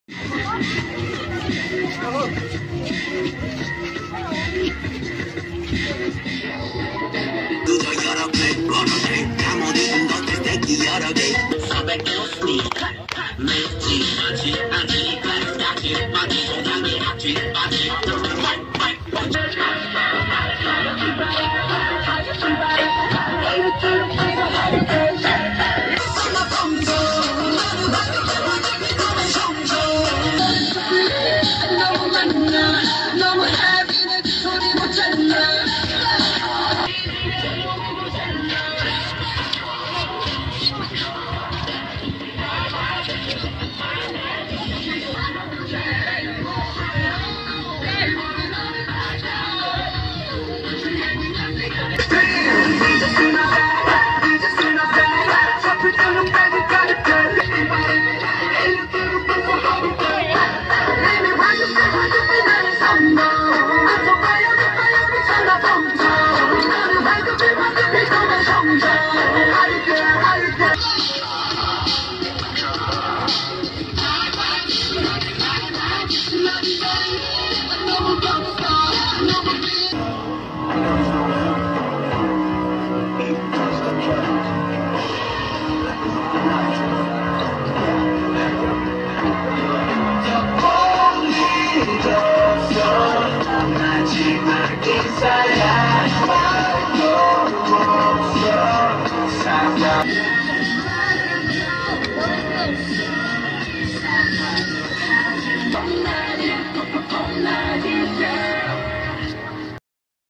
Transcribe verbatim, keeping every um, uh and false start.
여러 개, 여러 개, 아무리 너의 새끼 여러 개. 서백개 웃니? 매지 마치 아니 가지 마치 소장이 하지 마치. 너무 헤비네 소리 못 찾나. 마지막 인사야 말도 없어.